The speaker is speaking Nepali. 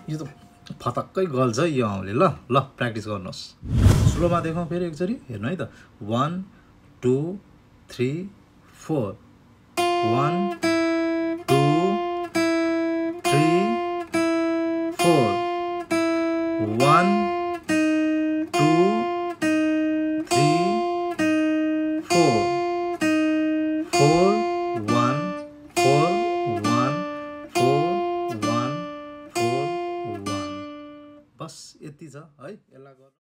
यो त फतक्कै गल्छ यो आउँले ल ल प्र्याक्टिस गर्नुहोस् स्लोमा देखौँ फेरि एकचोटि हेर्नु है त 1 2 3 4 1 2 3 4 1 2 3 4